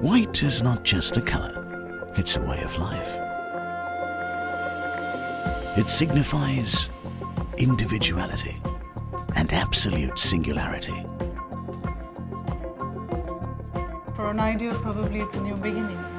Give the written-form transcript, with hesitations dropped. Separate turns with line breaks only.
White is not just a color, it's a way of life. It signifies individuality and absolute singularity.
For an ideal, probably it's a new beginning.